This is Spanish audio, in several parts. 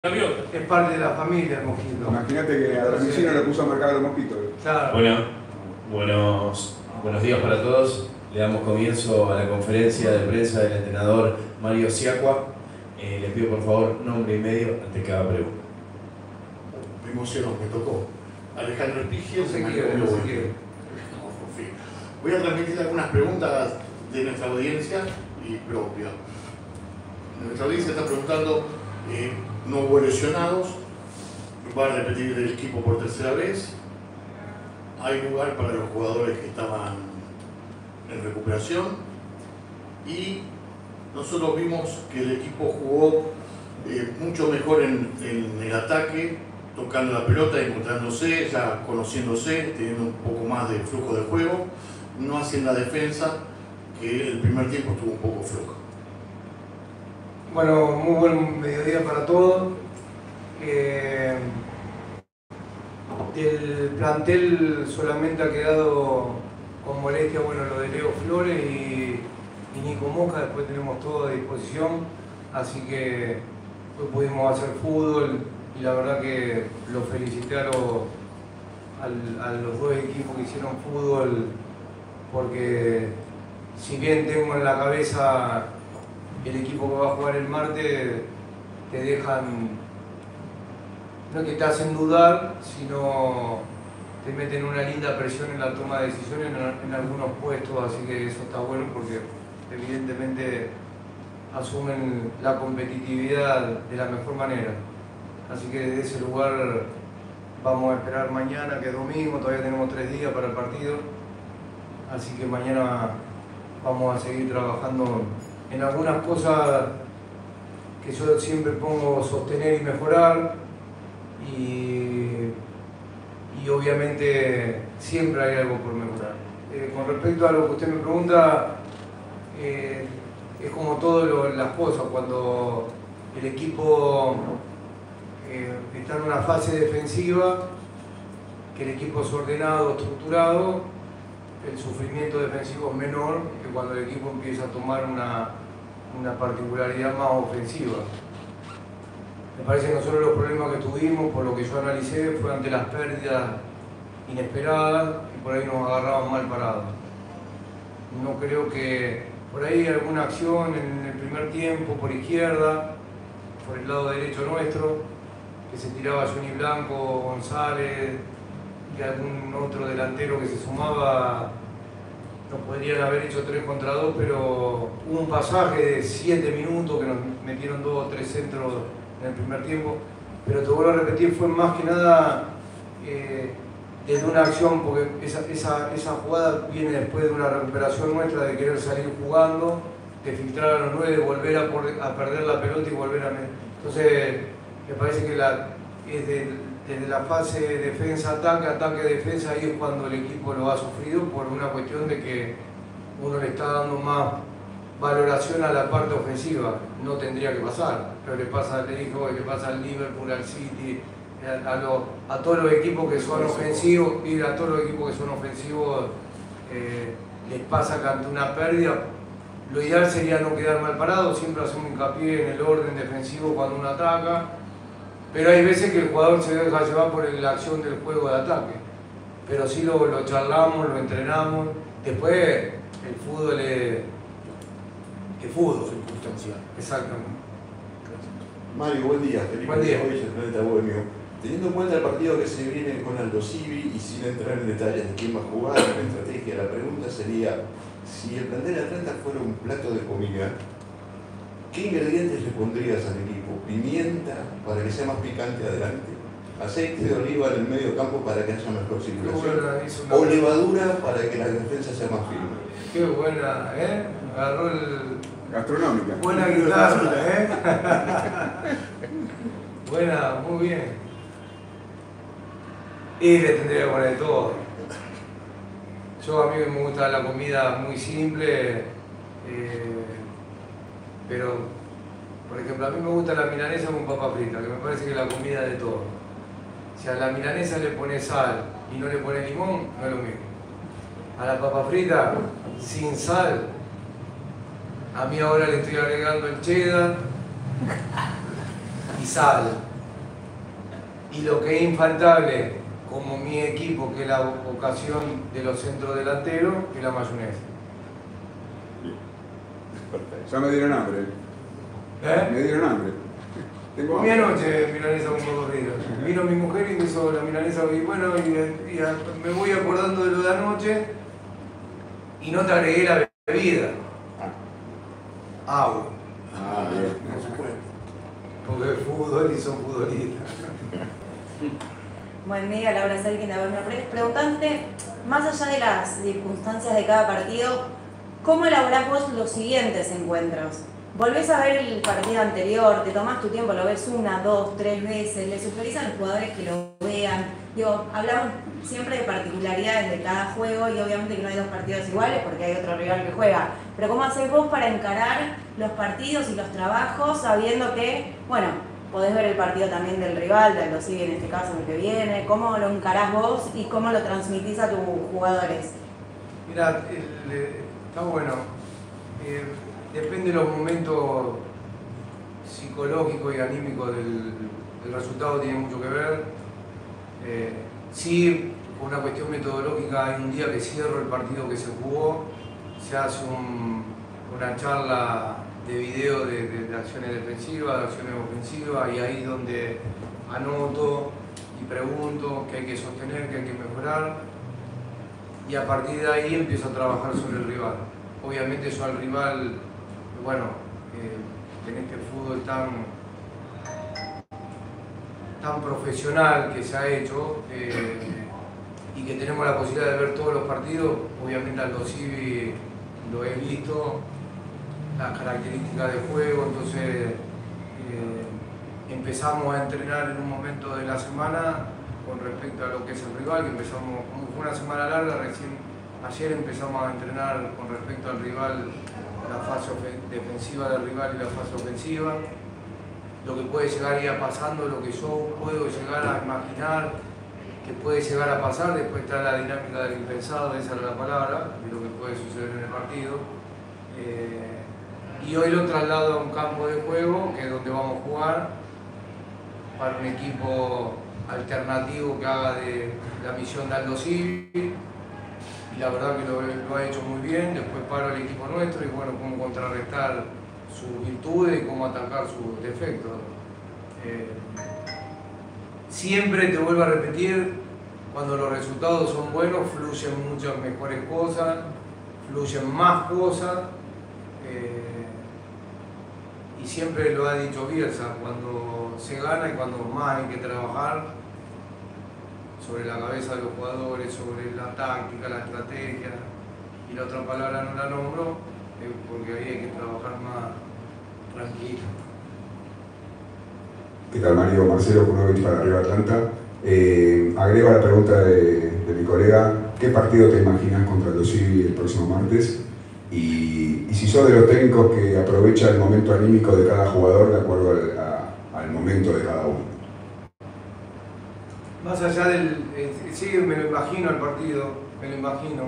Es parte de la familia el mosquito. Imagínate que a Domicilio le puso a marcar los mosquitos. Claro. Bueno, buenos días para todos. Le damos comienzo a la conferencia de prensa del entrenador Mario Siacua. Le pido por favor nombre y medio ante cada pregunta. Me emocionó, me tocó. Alejandro Espigia, Voy a transmitir algunas preguntas de nuestra audiencia y propia. Nuestra audiencia está preguntando, no hubo lesionados, va a repetir el equipo por tercera vez, hay lugar para los jugadores que estaban en recuperación y nosotros vimos que el equipo jugó mucho mejor en el ataque, tocando la pelota, encontrándose, ya conociéndose, teniendo un poco más de flujo de juego, no así en la defensa, que el primer tiempo estuvo un poco floja. Bueno, muy buen mediodía para todos. Del plantel solamente ha quedado con molestia, bueno, lo de Leo Flores y Nico Mosca. Después tenemos todo a disposición, así que hoy pudimos hacer fútbol y la verdad que los felicité a los dos equipos que hicieron fútbol, porque si bien tengo en la cabeza el equipo que va a jugar el martes, te dejan, no que te hacen dudar, sino te meten una linda presión en la toma de decisiones en algunos puestos, así que eso está bueno porque evidentemente asumen la competitividad de la mejor manera. Así que desde ese lugar vamos a esperar mañana, que es domingo, todavía tenemos 3 días para el partido, así que mañana vamos a seguir trabajando en algunas cosas que yo siempre pongo sostener y mejorar, y obviamente siempre hay algo por mejorar. Con respecto a lo que usted me pregunta, es como todas las cosas, cuando el equipo está en una fase defensiva, que el equipo es ordenado, estructurado, el sufrimiento defensivo es menor que cuando el equipo empieza a tomar una particularidad más ofensiva. Me parece que nosotros los problemas que tuvimos, por lo que yo analicé, fue ante las pérdidas inesperadas y por ahí nos agarraban mal parados. No creo que por ahí alguna acción en el primer tiempo por izquierda, por el lado derecho nuestro, que se tiraba Johnny Blanco, González y algún otro delantero que se sumaba. Nos podrían haber hecho 3 contra 2, pero hubo un pasaje de 7 minutos que nos metieron 2 o 3 centros en el primer tiempo. Pero te vuelvo a repetir, fue más que nada desde una acción, porque esa jugada viene después de una recuperación nuestra, de querer salir jugando, de filtrar a los 9, de volver a perder la pelota y volver a meter. Entonces, me parece que desde la fase defensa-ataque, ataque-defensa, ahí es cuando el equipo lo ha sufrido por una cuestión de que uno le está dando más valoración a la parte ofensiva. No tendría que pasar, pero le pasa al Liverpool, al City, a todos los equipos que son ofensivos, y a todos los equipos que son ofensivos les pasa que ante una pérdida, lo ideal sería no quedar mal parado, siempre hacemos hincapié en el orden defensivo cuando uno ataca. Pero hay veces que el jugador se deja llevar por la acción del juego de ataque. Pero sí lo charlamos, lo entrenamos. Después el fútbol es fútbol. Circunstancial. Exactamente. Mario, buen día. Felipe Buen día. Hoy es el Planeta Bohemio. Teniendo en cuenta el partido que se viene con Aldo Civi y sin entrar en detalles de quién va a jugar, la estrategia, la pregunta sería, si el plantel de Atlanta fuera un plato de comida, ¿qué ingredientes le pondrías al equipo? ¿Pimienta para que sea más picante adelante? ¿Aceite de oliva en el medio campo para que haya mejor circulación? ¿O levadura para que la defensa sea más firme? Qué buena, ¿eh? Agarró Gastronómica. buena guitarra, ¿eh? Buena, muy bien. Y le tendría que poner todo. A mí me gusta la comida muy simple, pero por ejemplo, a mí me gusta la milanesa con papa frita, que me parece que es la comida de todo. Si a la milanesa le pones sal y no le pones limón, no es lo mismo. A la papa frita, sin sal, a mí ahora le estoy agregando el cheddar y sal. Y lo que es infaltable, como mi equipo, que es la vocación de los centros delanteros, es la mayonesa. Ya me dieron hambre. Me dieron hambre. Tengo Comí hambre. anoche milanesa con cocodrilo. Vino mi mujer y me hizo la milanesa y bueno, y me voy acordando de lo de anoche y no te agregué la bebida. Agua. Ah, bien. Por supuesto. Porque es fútbol y son futbolistas. Buen día, Laura Selkin de Berna Pérez. Preguntante, más allá de las circunstancias de cada partido, ¿cómo elaborás vos los siguientes encuentros? ¿Volvés a ver el partido anterior? ¿Te tomás tu tiempo? ¿Lo ves 1, 2, 3 veces? ¿Le sugerís a los jugadores que lo vean? Digo, hablamos siempre de particularidades de cada juego y obviamente que no hay dos partidos iguales porque hay otro rival que juega. Pero ¿cómo hacés vos para encarar los partidos y los trabajos sabiendo que, bueno, podés ver el partido también del rival, del Aldosivi en este caso, el que viene? ¿Cómo lo encarás vos y cómo lo transmitís a tus jugadores? Mira, está bueno. Depende de los momentos psicológicos y anímicos del resultado, tiene mucho que ver. Sí, por una cuestión metodológica, hay un día que cierro el partido que se jugó, se hace una charla de video de acciones defensivas, de acciones ofensivas, y ahí donde anoto y pregunto qué hay que sostener, qué hay que mejorar, y a partir de ahí empiezo a trabajar sobre el rival. Obviamente eso al rival, bueno, en este fútbol tan profesional que se ha hecho y que tenemos la posibilidad de ver todos los partidos, obviamente al Aldosivi lo he visto, las características de juego, entonces empezamos a entrenar en un momento de la semana con respecto a lo que es el rival, que empezamos, como fue una semana larga, ayer empezamos a entrenar con respecto al rival, la fase defensiva del rival y la fase ofensiva, lo que puede llegar a ir pasando, lo que yo puedo llegar a imaginar que puede llegar a pasar, después está la dinámica del impensado, esa era la palabra, de lo que puede suceder en el partido. Y hoy lo traslado a un campo de juego, que es donde vamos a jugar, para un equipo alternativo que haga de la misión de Aldosivi, y la verdad que lo ha hecho muy bien. Después paro el equipo nuestro y bueno, cómo contrarrestar sus virtudes y cómo atacar sus defectos. Siempre te vuelvo a repetir, cuando los resultados son buenos, fluyen muchas mejores cosas, fluyen más cosas, y siempre lo ha dicho Bielsa, cuando se gana y cuando más hay que trabajar sobre la cabeza de los jugadores, sobre la táctica, la estrategia, y la otra palabra no la nombro, porque ahí hay que trabajar más tranquilo. ¿Qué tal, Mario? Marcelo Kunovich para Arriba Atlanta. Agrego a la pregunta de mi colega, ¿qué partido te imaginas contra el Aldosivi el próximo martes? Y si sos de los técnicos que aprovecha el momento anímico de cada jugador de acuerdo al momento de cada uno. Más allá del... sí, me lo imagino el partido, me lo imagino.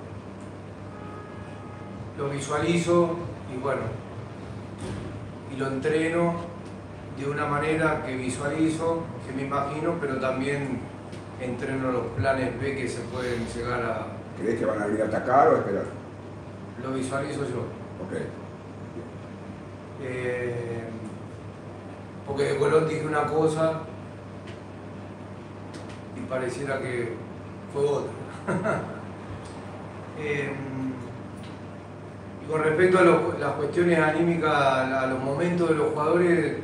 Lo visualizo y bueno, y lo entreno de una manera que visualizo, que me imagino, pero también entreno los planes B que se pueden llegar a... ¿Crees que van a venir a atacar o a esperar? Lo visualizo yo. Ok. Porque de Colón dije una cosa y pareciera que fue otra. Y con respecto a las cuestiones anímicas, a los momentos de los jugadores,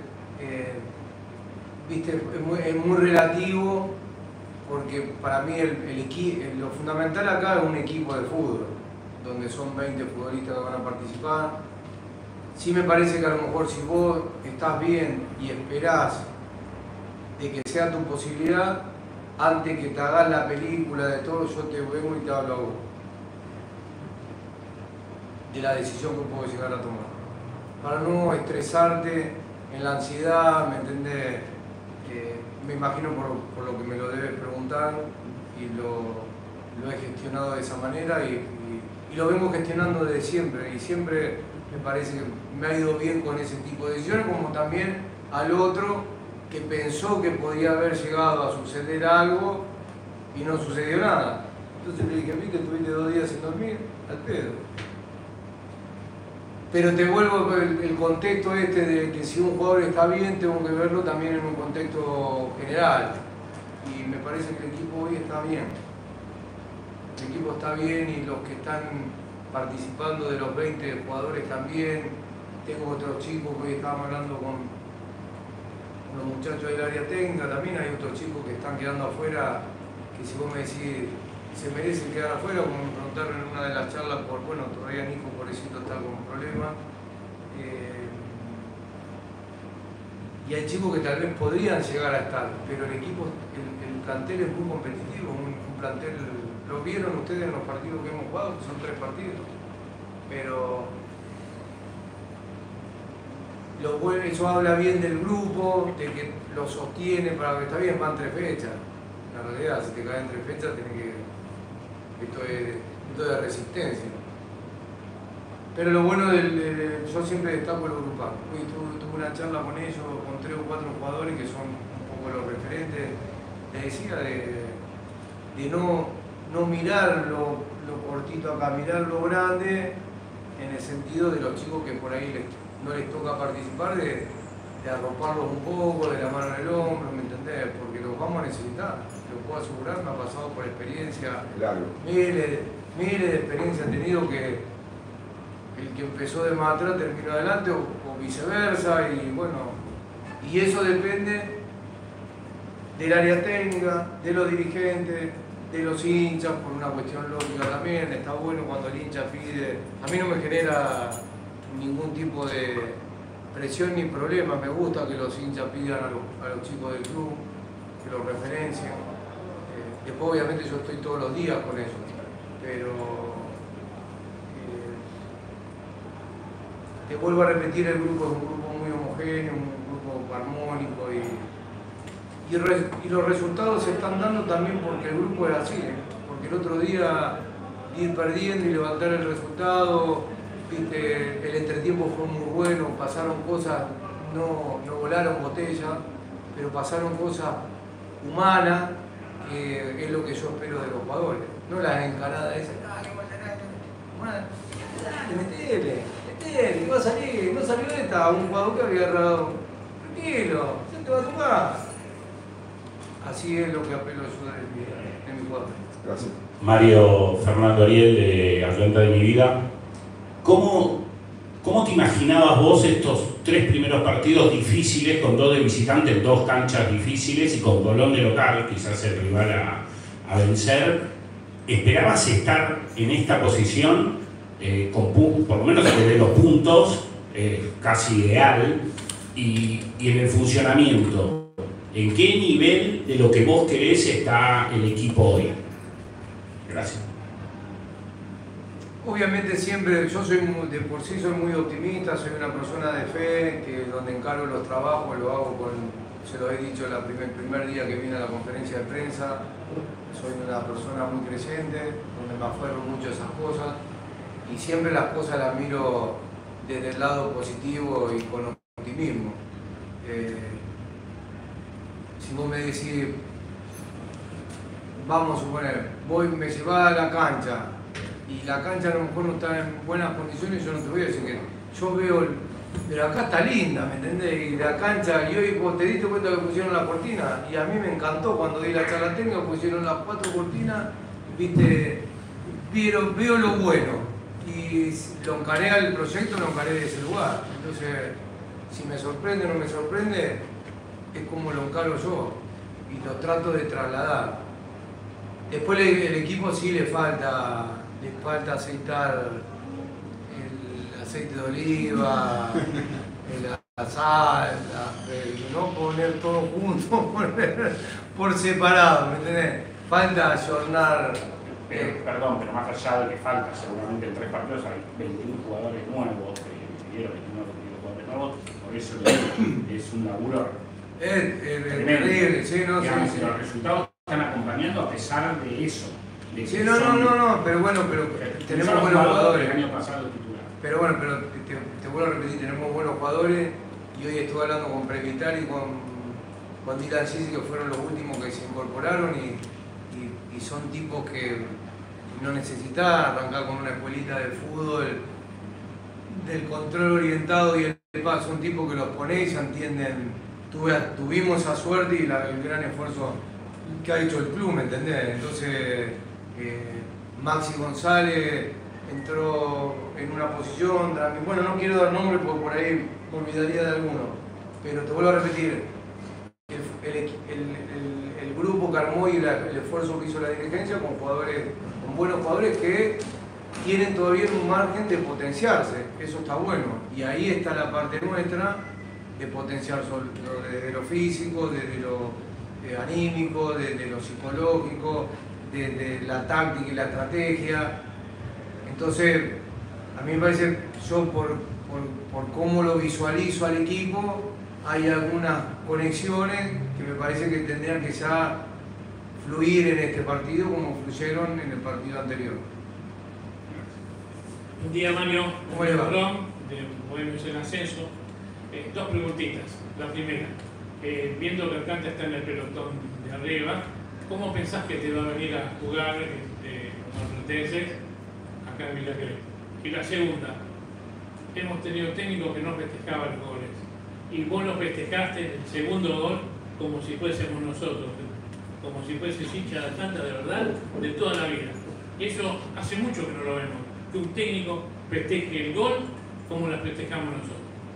viste, es muy relativo, porque para mí lo fundamental acá es un equipo de fútbol, donde son 20 futbolistas que van a participar. Sí me parece que a lo mejor si vos estás bien y esperás de que sea tu posibilidad, antes que te hagas la película de todo, yo te vengo y te hablo a vos de la decisión que puedo llegar a tomar. Para no estresarte en la ansiedad, ¿me entendés? Me imagino por lo que me lo debes preguntar y lo he gestionado de esa manera y lo vengo gestionando desde siempre, y siempre me parece que me ha ido bien con ese tipo de decisiones, como también al otro que pensó que podía haber llegado a suceder algo y no sucedió nada. Entonces le dije, a mí que estuviste 2 días sin dormir, al pedo. Pero te vuelvo el contexto este de que si un jugador está bien, tengo que verlo también en un contexto general. Y me parece que el equipo hoy está bien. El equipo está bien y los que están participando de los 20 jugadores también. Tengo otros chicos que hoy estábamos hablando con los muchachos del área técnica, también hay otros chicos que están quedando afuera, que si vos me decís, se merecen quedar afuera, como me preguntaron en una de las charlas, bueno, todavía Nico pobrecito está con problemas. Y hay chicos que tal vez podrían llegar a estar, pero el equipo, el plantel es muy competitivo, un plantel, lo vieron ustedes en los partidos que hemos jugado, que son 3 partidos, pero eso habla bien del grupo, de que lo sostiene para que está bien, van 3 fechas. La realidad, si te caen 3 fechas, tenés que. Esto es de resistencia. Pero lo bueno yo siempre destaco el grupal. Hoy tuve una charla con ellos, con 3 o 4 jugadores que son un poco los referentes. Les decía de no mirar lo cortito acá, mirar lo grande, en el sentido de los chicos que por ahí no les toca participar, de arroparlos un poco, de la mano en el hombro, ¿me entendés? Porque los vamos a necesitar, lo puedo asegurar, me ha pasado por experiencia, Claro. miles de experiencias he tenido que el que empezó de más atrás terminó adelante o viceversa, y bueno, y eso depende del área técnica, de los dirigentes, de los hinchas, por una cuestión lógica también. Está bueno cuando el hincha pide, a mí no me genera ningún tipo de presión ni problema, me gusta que los hinchas pidan a los chicos del club, que los referencien. Después obviamente yo estoy todos los días con eso, pero te vuelvo a repetir, el grupo es un grupo muy homogéneo, un grupo armónico, y los resultados se están dando también porque el grupo es así, porque el otro día ir perdiendo y levantar el resultado, ¿viste? El entretiempo fue muy bueno, pasaron cosas, no volaron botellas, pero pasaron cosas humanas, que es lo que yo espero de los jugadores, no las encaradas esas, metele, va a salir, no salió esta, un jugador que había agarrado, tranquilo, ya te va a tocar. Así es lo que apelo yo de mi jugador. Gracias. Mario Fernando Ariel, de Atlanta de mi vida. ¿Cómo te imaginabas vos estos 3 primeros partidos difíciles, con 2 de visitante en 2 canchas difíciles y con Colón de local, quizás el rival a vencer? ¿Esperabas estar en esta posición, por lo menos de los puntos, casi ideal, y en el funcionamiento? ¿En qué nivel de lo que vos querés está el equipo hoy? Gracias. Obviamente siempre, yo de por sí soy muy optimista, soy una persona de fe, que donde encaro los trabajos lo hago se lo he dicho el primer día que vine a la conferencia de prensa, soy una persona muy creyente, donde me aferro mucho a esas cosas, y siempre las cosas las miro desde el lado positivo y con optimismo. Si vos me decís, vamos a suponer, me llevás a la cancha y la cancha a lo mejor no está en buenas condiciones, yo no te voy a decir que yo veo, pero acá está linda, ¿me entendés? Y la cancha, y hoy vos te diste cuenta que pusieron la cortina, y a mí me encantó cuando di la charla técnica, pusieron las 4 cortinas, viste, veo lo bueno, y lo encaré al proyecto, lo encaré de ese lugar. Entonces, si me sorprende o no me sorprende, es como lo encaro yo y lo trato de trasladar. Después el equipo sí le falta aceitar el aceite de oliva, la sal, no poner todo junto, poner por separado, ¿me entendés? Falta ayornar. Perdón, pero más allá de que falta, seguramente en 3 partidos hay 21 jugadores nuevos, que dieron 21 jugadores nuevos, por eso es un laburo. Es terrible, sí, no, digamos, sí. Los resultados están acompañando a pesar de eso. De Sí, no, pero bueno, tenemos buenos jugadores. El año pasado titular. Pero bueno, te vuelvo a repetir, tenemos buenos jugadores, y hoy estuve hablando con Prevital y con Dylan Sisi, que fueron los últimos que se incorporaron y son tipos que no necesitan arrancar con una escuelita de fútbol, del control orientado y el paso. Son tipos que los ponéis y se entienden. Tuvimos esa suerte y el gran esfuerzo que ha hecho el club, ¿me entendés? Entonces, Maxi González entró en una posición, bueno, no quiero dar nombres porque por ahí me olvidaría de alguno, pero te vuelvo a repetir, el grupo que armó y el esfuerzo que hizo la dirigencia con buenos jugadores que tienen todavía un margen de potenciarse, eso está bueno, y ahí está la parte nuestra de potenciar desde lo físico, desde lo anímico, desde lo psicológico, desde la táctica y la estrategia. Entonces, a mí me parece, yo por cómo lo visualizo al equipo, hay algunas conexiones que me parece que tendrían que ya fluir en este partido como fluyeron en el partido anterior. Buen día, Mario. ¿Cómo le va? De Bohemios en Ascenso. Dos preguntitas. La primera, viendo que Atlanta está en el pelotón de arriba, ¿cómo pensás que te va a venir a jugar con los atletas acá en Villa Crespo? Y la segunda, hemos tenido técnicos que no festejaban los goles y vos lo festejaste el segundo gol como si fuésemos nosotros, como si fueses hincha de Atlanta de verdad, de toda la vida. Y eso hace mucho que no lo vemos, que un técnico festeje el gol como la festejamos nosotros.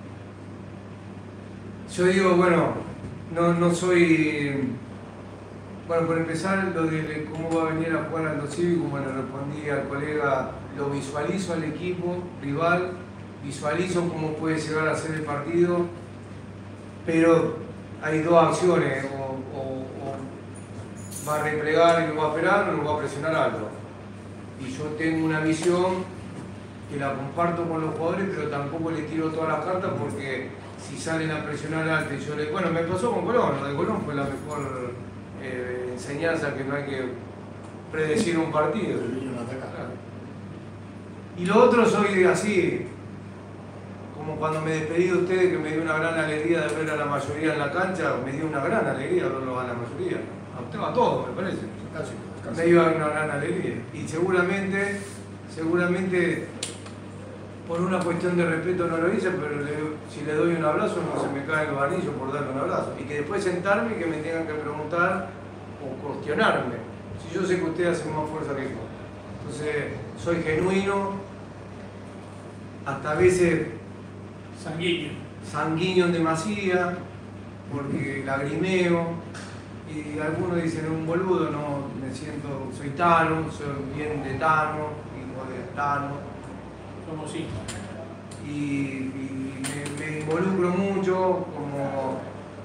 Yo digo, bueno, no soy... Bueno, por empezar, lo de cómo va a venir a jugar Aldo Civi, como le respondí al colega, lo visualizo al equipo rival, visualizo cómo puede llegar a ser el partido, pero hay dos acciones, o va a replegar y lo va a esperar, o lo va a presionar alto. Y yo tengo una visión que la comparto con los jugadores, pero tampoco le tiro todas las cartas porque si salen a presionar alto y yo le... Bueno, me pasó con Colón, lo de Colón fue la mejor enseñanza, que no hay que predecir un partido. Claro. Y lo otro, soy así, como cuando me despedí de ustedes, que me dio una gran alegría de ver a la mayoría en la cancha, me dio una gran alegría verlo a la mayoría, a todos me parece, me dio una gran alegría. Y seguramente por una cuestión de respeto no lo hice, pero si le doy un abrazo no se me caen los anillos por darle un abrazo. Y que después sentarme y que me tengan que preguntar o cuestionarme. Si yo sé que ustedes hacen más fuerza que yo. Entonces, soy genuino, hasta a veces sanguíneo en demasía, porque lagrimeo, y algunos dicen un boludo, no, me siento, soy Tano, soy bien de Tano, hijo de Tano. Somos hijos. Y me involucro mucho, como...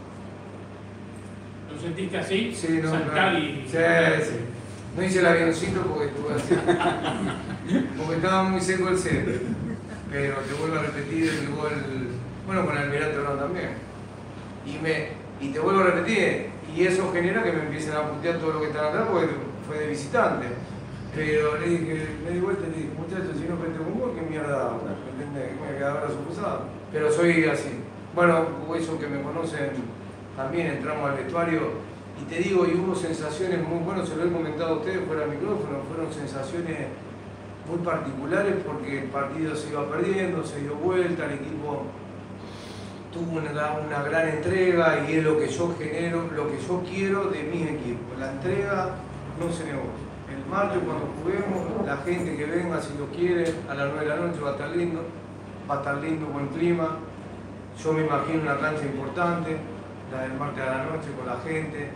¿Lo sentiste así? Sí, no, saltar no, y... sí. No hice el avioncito porque estuve así. Porque estaba muy seco el set. Pero te vuelvo a repetir el gol, bueno, con Almirante Brown también. Y te vuelvo a repetir, y eso genera que me empiecen a putear todo lo que están acá porque fue de visitante. Pero le dije, me di vuelta y le dije, muchachos, si no festejo un gol, ¿qué mierda hago? ¿Me entendés? Me voy a quedar ahora supusado. Pero soy así. Bueno, esos que me conocen, también entramos al vestuario y te digo, y hubo sensaciones muy buenas, se lo he comentado a ustedes fuera del micrófono, fueron sensaciones muy particulares porque el partido se iba perdiendo, se dio vuelta, el equipo tuvo una gran entrega y es lo que yo genero, lo que yo quiero de mi equipo. La entrega no se negocia. El martes cuando juguemos, la gente que venga si lo quiere, a las 9 de la noche va a estar lindo, buen clima. Yo me imagino una cancha importante, la del martes a la noche con la gente.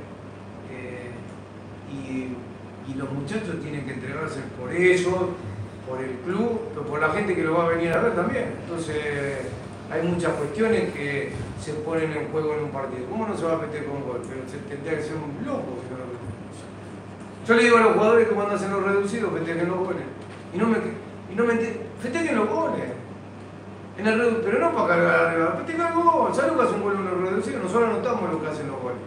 Y los muchachos tienen que entregarse por ellos, por el club, pero por la gente que lo va a venir a ver también. Entonces hay muchas cuestiones que se ponen en juego en un partido. ¿Cómo no se va a meter con gol? Pero se tendría que ser un loco si no lo metes. Yo le digo a los jugadores que cuando hacen los reducidos, festejen los goles. Y no me festejen los goles. Pero no para cargar arriba, festejen el gol. ¿Sabes lo que hace un gol en los reducidos? Nosotros anotamos lo que hacen los goles.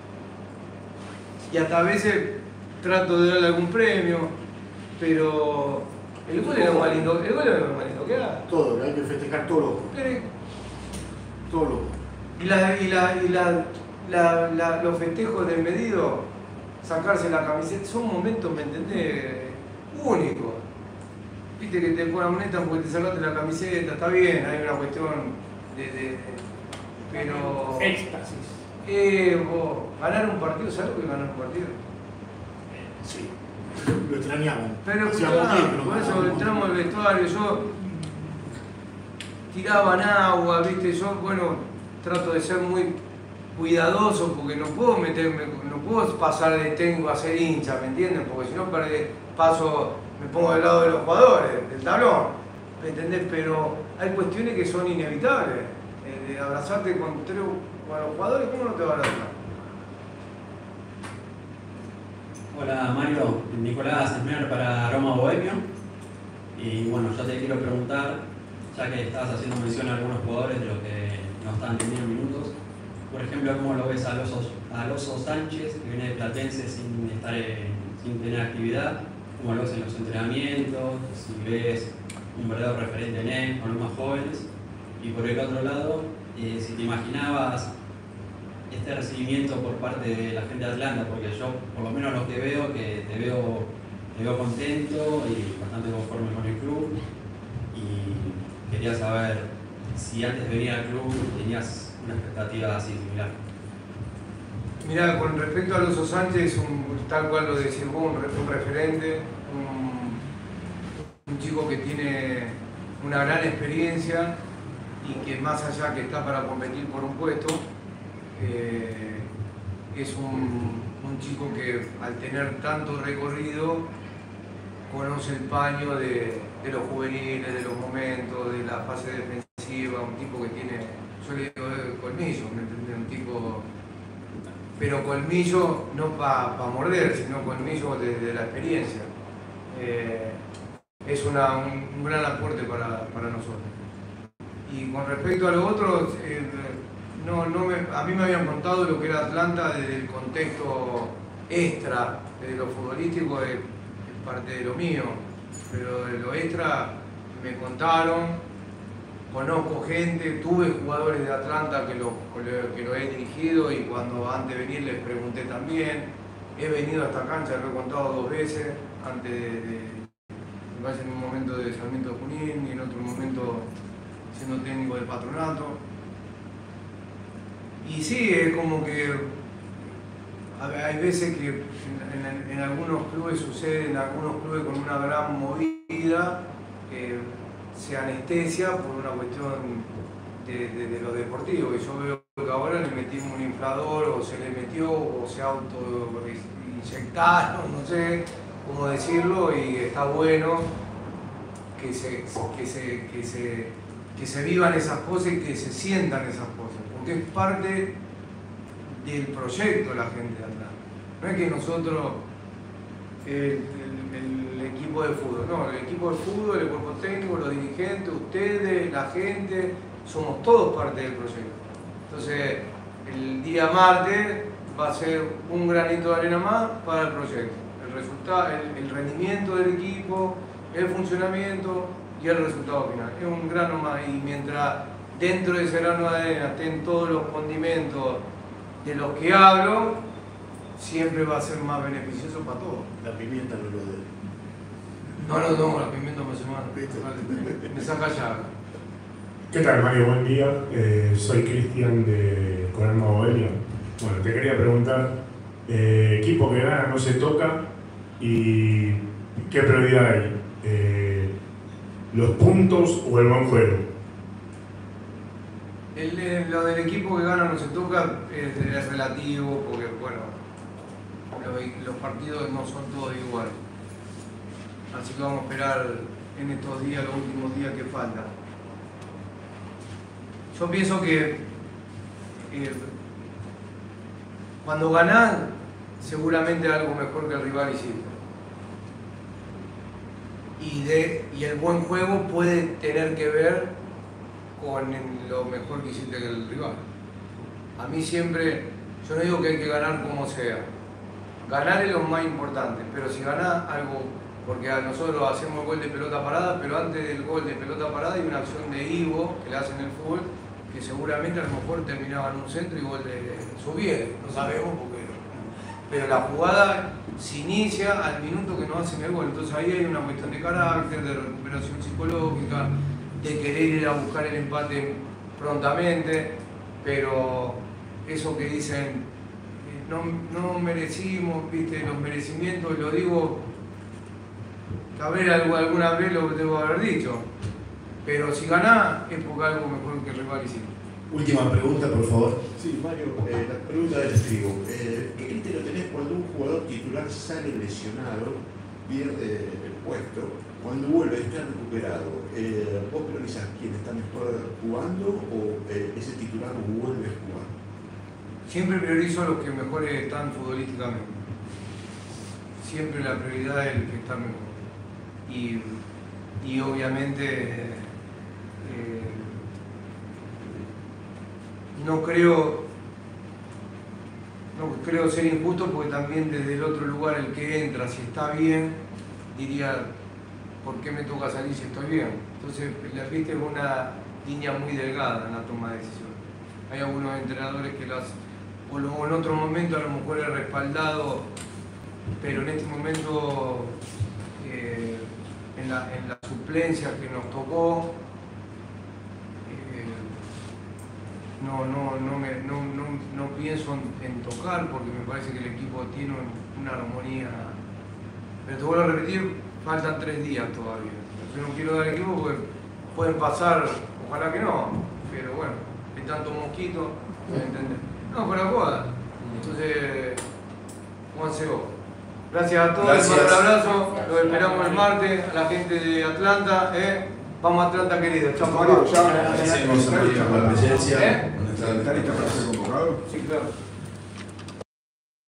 Y hasta a veces trato de darle algún premio, pero el gol era lo más lindo que hay. Todo, hay que festejar todo loco. Todo loco. los festejos del medido, sacarse la camiseta, son momentos, ¿me entendés? Únicos. Viste que te amonestan porque te sacaste la camiseta, está bien, hay una cuestión pero... Éxtasis. Vos, ganar un partido, ¿sabes lo que es ganar un partido? Sí, lo extrañaban. Pero Hacía claro, tiempo, por eso entramos al vestuario, yo tiraban agua, viste, yo, bueno, trato de ser muy cuidadoso porque no puedo meterme, no puedo pasar de técnico a ser hincha, ¿me entienden? Porque si no paso, me pongo del lado de los jugadores, del tablón, ¿me entendés? Pero hay cuestiones que son inevitables, de abrazarte con los jugadores, ¿cómo no te va a abrazar? Hola Mario, Nicolás Esmer para Roma Bohemio. Y bueno, yo te quiero preguntar, ya que estabas haciendo mención a algunos jugadores de los que no están teniendo minutos, por ejemplo, ¿cómo lo ves al Oso Sánchez, que viene de Platense sin tener actividad? ¿Cómo lo ves en los entrenamientos? Si ves un verdadero referente en él, con los más jóvenes. Y por el otro lado, si te imaginabas este recibimiento por parte de la gente de Atlanta, porque yo, por lo menos lo que veo, que te veo contento y bastante conforme con el club, y quería saber si antes de venir al club tenías una expectativa así similar. Mirá, con respecto al Oso Sánchez, tal cual lo decís vos, un referente, un chico que tiene una gran experiencia y que más allá que está para competir por un puesto, es un chico que al tener tanto recorrido conoce el paño de los juveniles, de los momentos, de la fase defensiva, un tipo que tiene, yo le digo colmillo, ¿me entendés? Un tipo, pero colmillo no para morder, sino colmillo de la experiencia. Es un gran aporte para nosotros. Y con respecto a lo otro, a mí me habían contado lo que era Atlanta desde el contexto extra, de lo futbolístico es parte de lo mío, pero de lo extra me contaron, conozco gente, tuve jugadores de Atlanta que lo he dirigido y cuando antes de venir les pregunté también, he venido a esta cancha, lo he contado 2 veces, antes me parece en un momento de Sarmiento de Junín y en otro momento siendo técnico de Patronato. Y sí, es como que hay veces que en algunos clubes sucede, en algunos clubes con una gran movida, se anestesia por una cuestión de lo deportivo. Y yo veo que ahora le metimos un inflador, o se le metió, o se autoinyectaron, no sé cómo decirlo, y está bueno que se vivan esas cosas y que se sientan esas cosas, porque es parte del proyecto la gente de Atlanta. No es que nosotros, el equipo de fútbol, no, el equipo de fútbol, el cuerpo técnico, los dirigentes, ustedes, la gente, somos todos parte del proyecto. Entonces, el día martes va a ser un granito de arena más para el proyecto. El resultado, el rendimiento del equipo, el funcionamiento y el resultado final. Es un grano más, y mientras dentro de ese grano de arena estén todos los condimentos de los que hablo, siempre va a ser más beneficioso para todos. La pimienta no lo de... No, la pimienta me hace mal. Me saca ya. ¿Qué tal, Mario? Buen día. Soy Cristian de Colima Bohemia. Bueno, te quería preguntar, equipo que gana no se toca, y ¿qué prioridad hay? ¿Los puntos o el buen juego? Lo del equipo que gana no se toca es relativo, porque bueno, los partidos no son todos iguales. Así que vamos a esperar en estos días, los últimos días que faltan. Yo pienso que cuando ganás, seguramente algo mejor que el rival hiciste. Y el buen juego puede tener que ver con lo mejor que hiciste que el rival. A mí siempre, yo no digo que hay que ganar como sea. Ganar es lo más importante, pero si ganás algo, porque nosotros hacemos el gol de pelota parada, pero antes del gol de pelota parada hay una acción de Ivo que le hacen en el fútbol, que seguramente a lo mejor terminaba en un centro y gol de Subiel, no sabemos porque... Pero la jugada se inicia al minuto que nos hacen el gol, entonces ahí hay una cuestión de carácter, de recuperación psicológica, de querer ir a buscar el empate prontamente, pero eso que dicen, no merecimos, viste, los merecimientos, lo digo, Cabrera alguna vez lo debo haber dicho, pero si ganás es porque algo mejor que el rival hicimos. Última pregunta, por favor. Sí, Mario, la pregunta del trigo. ¿Qué criterio tenés cuando un jugador titular sale lesionado, pierde el puesto, cuando vuelve a estar recuperado? ¿Vos priorizás quién está mejor jugando o ese titular vuelve a jugar? Siempre priorizo a los que mejor están futbolísticamente. Siempre la prioridad es el que está mejor. Y obviamente no creo ser injusto porque también desde el otro lugar el que entra, si está bien, diría, ¿por qué me toca salir si estoy bien? Entonces, la viste es una línea muy delgada en la toma de decisiones. Hay algunos entrenadores que o en otro momento a lo mejor es respaldado, pero en este momento en la suplencia que nos tocó, no pienso en tocar porque me parece que el equipo tiene una armonía. Pero te vuelvo a repetir, faltan 3 días todavía. Yo no quiero dar equipo porque pueden pasar, ojalá que no, pero bueno, hay tanto mosquito, ¿entendés? No, con la joda. Entonces, Juanse vos. Gracias a todos, Gracias. un abrazo, los esperamos el martes, a la gente de Atlanta, vamos a Atlanta querido, chao papá. Agradecemos a Mario por la presencia. ¿Está lista para ser convocado? Sí, claro.